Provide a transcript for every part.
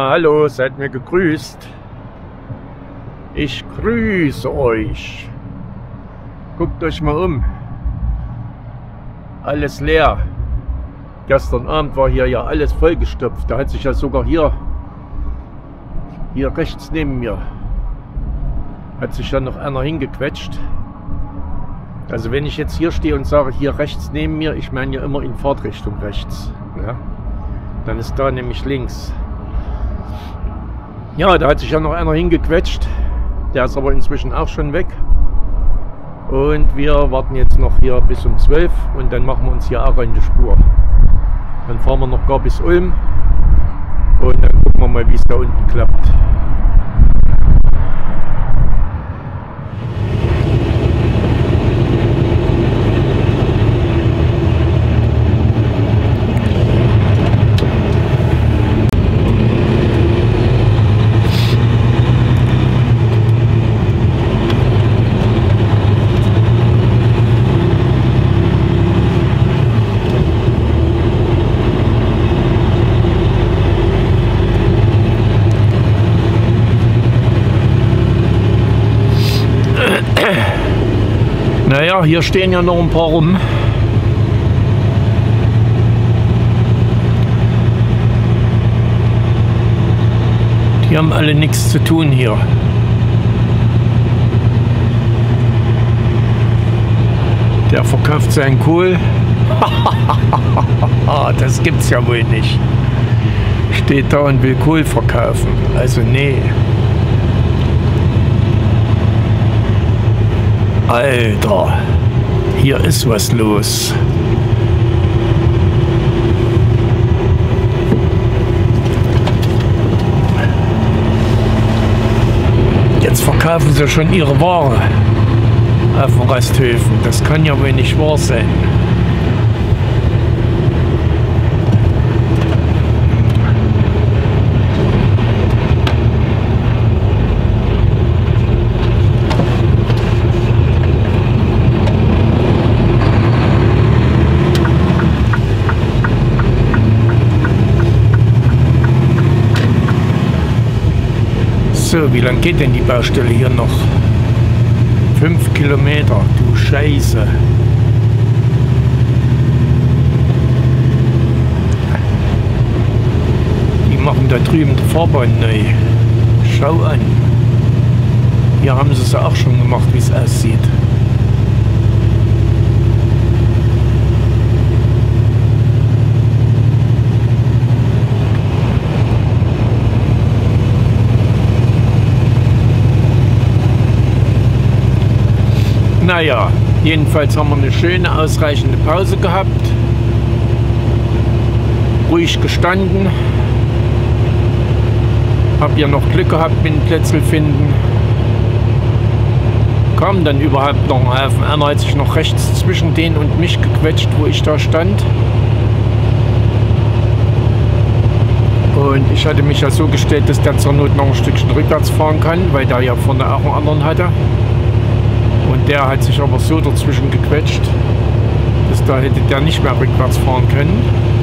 Ja, hallo, seid mir gegrüßt. Ich grüße euch. Guckt euch mal um. Alles leer. Gestern Abend war hier ja alles vollgestopft. Da hat sich ja sogar hier rechts neben mir, hat sich ja noch einer hingequetscht. Also wenn ich jetzt hier stehe und sage, hier rechts neben mir, ich meine ja immer in Fahrtrichtung rechts. Ja? Dann ist da nämlich links. Ja, da hat sich ja noch einer hingequetscht. Der ist aber inzwischen auch schon weg. Und wir warten jetzt noch hier bis um 12 und dann machen wir uns hier auch eine Spur. Dann fahren wir noch gar bis Ulm und dann gucken wir mal, wie es da unten klappt. Naja, hier stehen ja noch ein paar rum. Die haben alle nichts zu tun hier. Der verkauft seinen Kohl. Das gibt's ja wohl nicht. Steht da und will Kohl verkaufen. Also nee. Alter, hier ist was los. Jetzt verkaufen sie schon ihre Ware auf den Rasthöfen. Das kann ja wohl nicht wahr sein. So, wie lang geht denn die Baustelle hier noch? 5 Kilometer, du Scheiße. Die machen da drüben die Fahrbahn neu. Schau an. Hier haben sie es auch schon gemacht, wie es aussieht. Naja, jedenfalls haben wir eine schöne, ausreichende Pause gehabt. Ruhig gestanden. Hab ja noch Glück gehabt mit dem Plätzl finden. Kam dann überhaupt noch ein Haufen. Einer hat sich noch rechts zwischen den und mich gequetscht, wo ich da stand. Und ich hatte mich ja so gestellt, dass der zur Not noch ein Stückchen rückwärts fahren kann, weil der ja vorne auch einen anderen hatte. Und der hat sich aber so dazwischen gequetscht, dass da hätte der nicht mehr rückwärts fahren können.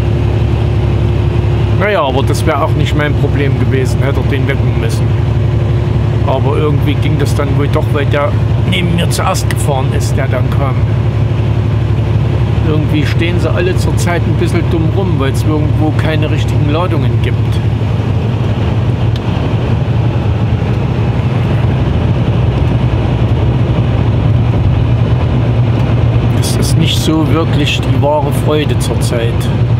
Naja, aber das wäre auch nicht mein Problem gewesen, hätte er den wecken müssen. Aber irgendwie ging das dann wohl doch, weil der neben mir zuerst gefahren ist, der dann kam. Irgendwie stehen sie alle zurzeit ein bisschen dumm rum, weil es irgendwo keine richtigen Ladungen gibt. Nicht so wirklich die wahre Freude zurzeit.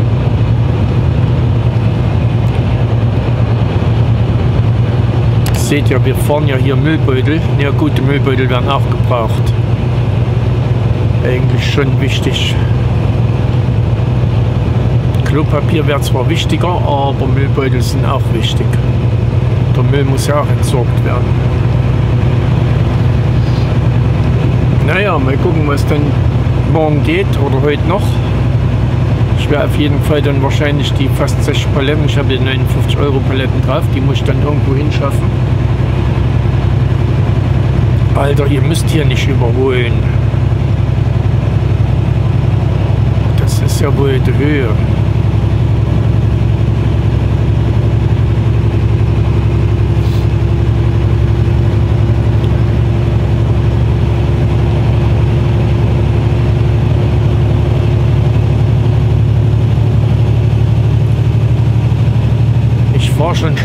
Seht ihr, wir fahren ja hier Müllbeutel. Ja, gute Müllbeutel werden auch gebraucht. Eigentlich schon wichtig. Klopapier wäre zwar wichtiger, aber Müllbeutel sind auch wichtig. Der Müll muss ja auch entsorgt werden. Naja, mal gucken, was dann morgen geht oder heute noch. Ich werde auf jeden Fall dann wahrscheinlich die fast 60 Paletten, ich habe die 59 € Paletten drauf, die muss ich dann irgendwo hinschaffen. Alter, ihr müsst hier nicht überholen. Das ist ja wohl die Höhe.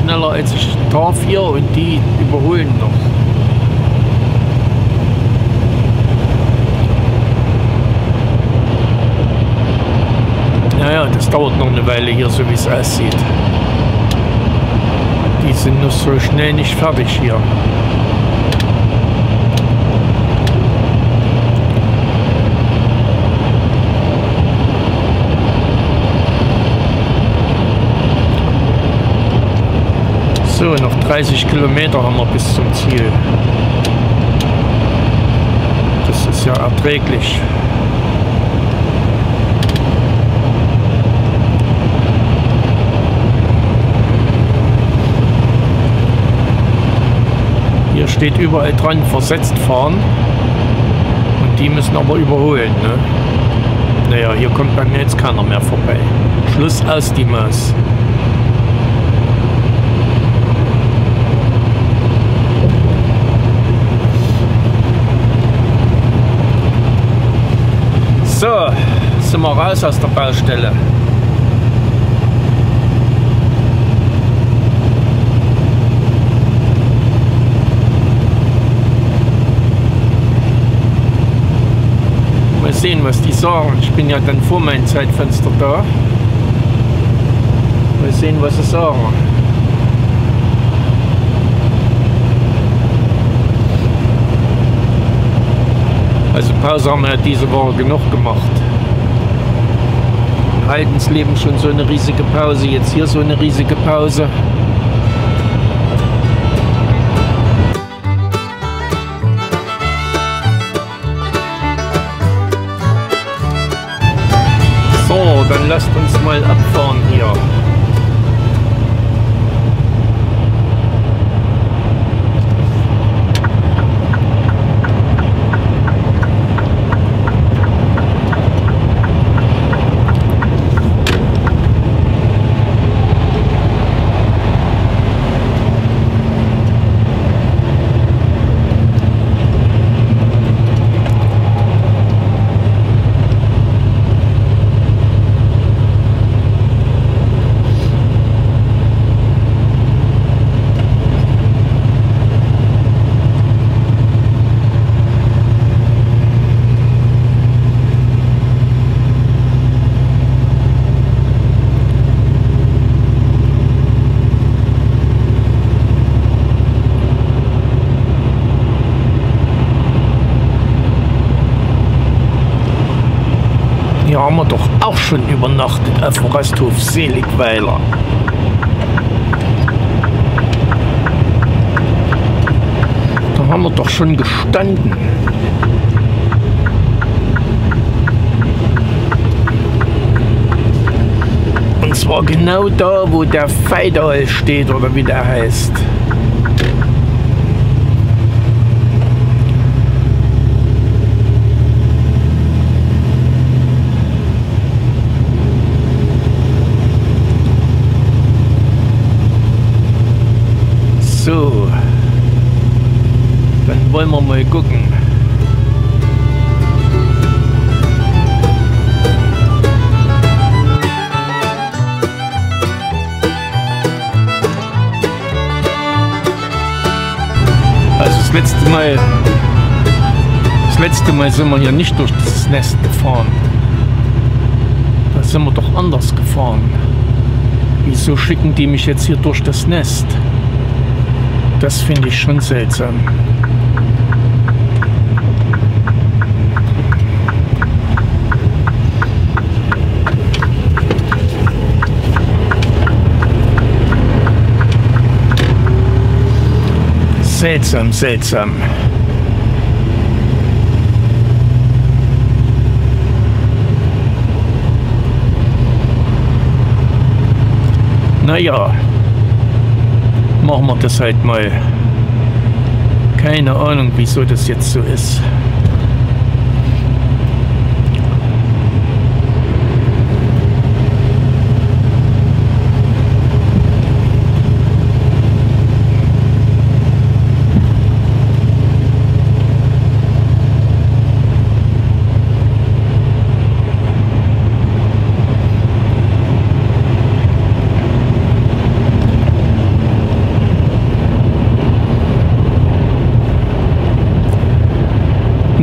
schneller als ich darf hier und die überholen noch. Naja, das dauert noch eine Weile hier, so wie es aussieht. Die sind noch so schnell nicht fertig hier. So, noch 30 Kilometer haben wir bis zum Ziel. Das ist ja erträglich. Hier steht überall dran, versetzt fahren. Und die müssen aber überholen, ne? Naja, hier kommt bei mir jetzt keiner mehr vorbei. Schluss aus die Maus. So, sind wir raus aus der Baustelle. Mal sehen, was die sagen. Ich bin ja dann vor meinem Zeitfenster da. Mal sehen, was sie sagen. Also Pause haben wir diese Woche genug gemacht. In Haldensleben schon so eine riesige Pause, jetzt hier so eine riesige Pause. So, dann lasst uns mal abfahren hier. Hier haben wir doch auch schon übernachtet auf dem Rasthof Seligweiler. Da haben wir doch schon gestanden. Und zwar genau da, wo der Feidal steht oder wie der heißt. So, dann wollen wir mal gucken. Also das letzte Mal sind wir hier nicht durch das Nest gefahren. Da sind wir doch anders gefahren. Wieso schicken die mich jetzt hier durch das Nest? Das finde ich schon seltsam. Seltsam, seltsam. Naja. Machen wir das halt mal. Keine Ahnung, wieso das jetzt so ist.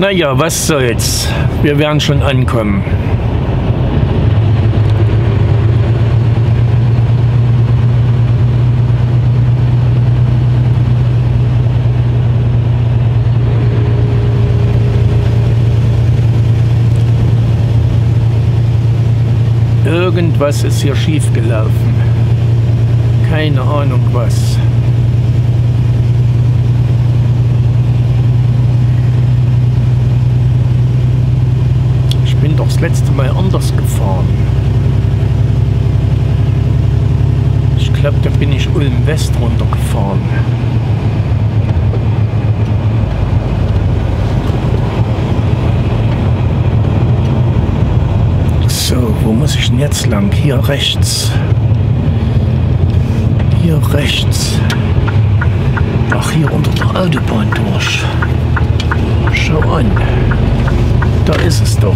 Naja, was soll's. Wir werden schon ankommen. Irgendwas ist hier schief gelaufen. Keine Ahnung was. Ich bin doch das letzte Mal anders gefahren. Ich glaube, da bin ich Ulm West runtergefahren. So, wo muss ich denn jetzt lang? Hier rechts. Hier rechts. Ach, hier unter der Autobahn durch. Schau an. Da ist es doch.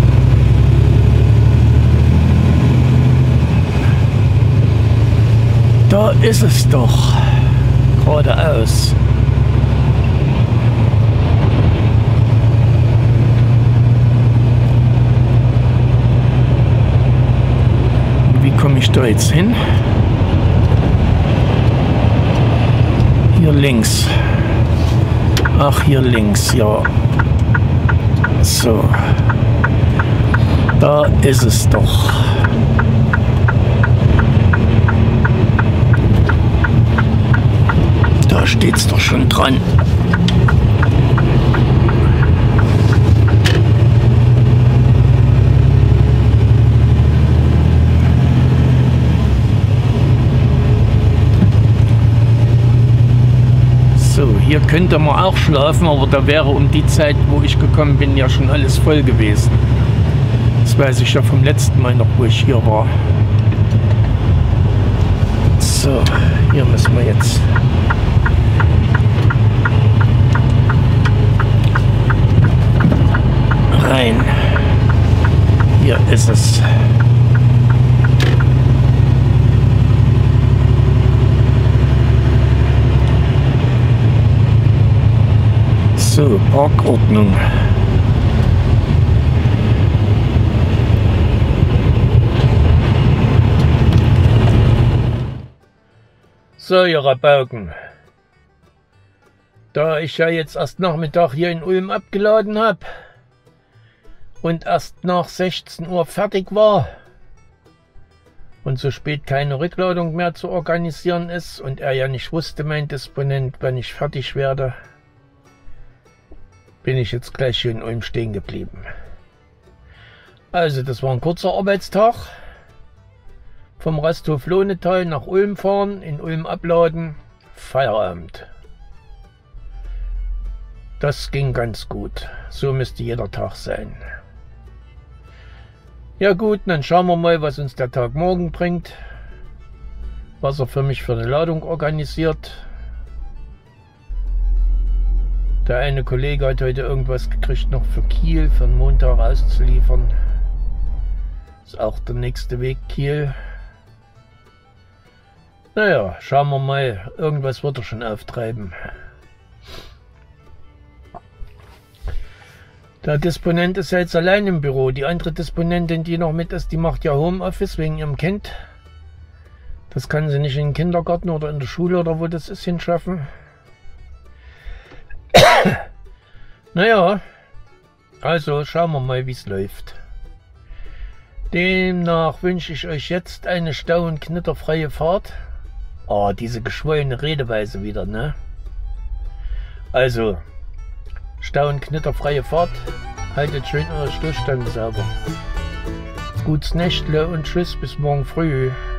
Da ist es doch. Geradeaus. Wie komme ich da jetzt hin? Hier links. Ach, hier links, ja. So. Da ist es doch. Da steht's doch schon dran. So, hier könnte man auch schlafen, aber da wäre um die Zeit, wo ich gekommen bin, ja schon alles voll gewesen. Das weiß ich ja vom letzten Mal noch, wo ich hier war. So, hier müssen wir jetzt rein. Hier ist es. So, Parkordnung. So, ihr Rabauken. Da ich ja jetzt erst Nachmittag hier in Ulm abgeladen habe und erst nach 16 Uhr fertig war und so spät keine Rückladung mehr zu organisieren ist und er ja nicht wusste, mein Disponent, wann ich fertig werde, bin ich jetzt gleich hier in Ulm stehen geblieben. Also das war ein kurzer Arbeitstag. Vom Rasthof Lohnetal nach Ulm fahren, in Ulm abladen, Feierabend. Das ging ganz gut. So müsste jeder Tag sein. Ja gut, dann schauen wir mal, was uns der Tag morgen bringt. Was er für mich für eine Ladung organisiert. Der eine Kollege hat heute irgendwas gekriegt noch für Kiel, für den Montag auszuliefern. Ist auch der nächste Weg Kiel. Naja, schauen wir mal. Irgendwas wird er schon auftreiben. Der Disponent ist ja jetzt allein im Büro. Die andere Disponentin, die noch mit ist, die macht ja Homeoffice wegen ihrem Kind. Das kann sie nicht in den Kindergarten oder in der Schule oder wo das ist hinschaffen. Naja, also schauen wir mal, wie es läuft. Demnach wünsche ich euch jetzt eine stau- und knitterfreie Fahrt. Oh, diese geschwollene Redeweise wieder, ne? Also, stau- und knitterfreie Fahrt. Haltet schön eure Stoßstange sauber. Gutes Nächtle und tschüss, bis morgen früh.